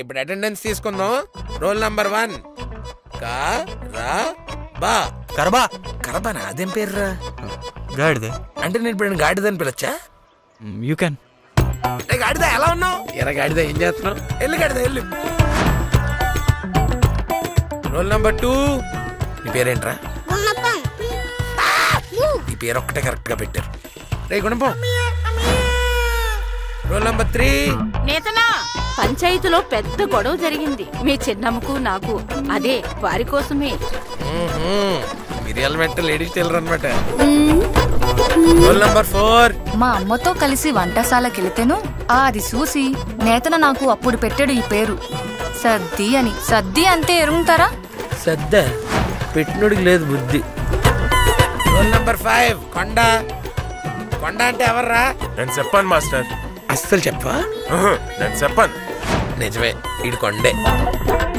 ఇప్పుడు అటెండెన్స్ తీసుకుందాం. Roll number 1 కరబా. కరబానా? అదేం పేర్రా? గాడిదే. అంటే నేను ఇప్పుడు గాడిదని పిలచ్చా? You can. గాడిద ఎలా ఉన్నావు? ఎరా గాడిద ఏం చేస్తున్నావు? వెళ్ళు గాడిద వెళ్ళు. Roll number 2. నీ పేరేంట్రా? ఈ పేరు ఒక్కటే కరెక్ట్ గా పెట్టారు. రే గుణపం. Roll number 3. నేతనా, పంచాయతీలో పెద్ద గొడవ జరిగింది మీ చిన్నమ్మకు నాకు. అదే వారి కోసమే. మిరియాల వెంట లేడీస్ టైలర్ అనమాట. Roll number 4. మా అమ్మతో కలిసి వంటశాలకి వెళితేను అది చూసి నేతన నాకు అప్పుడు పెట్టాడు ఈ పేరు సద్ది అని. సద్ది అంటే ఎరుగుతారా? సద్ద పెట్టినోడికి లేదు బుద్ధి. రోల్ నంబర్ 5 కొండ. కొండ అంటే ఎవర్రా? నేను చెప్పాను మాస్టర్. అస్సలు చెప్పా? నేను చెప్పాను. నిజమే, ఈడు కొండే.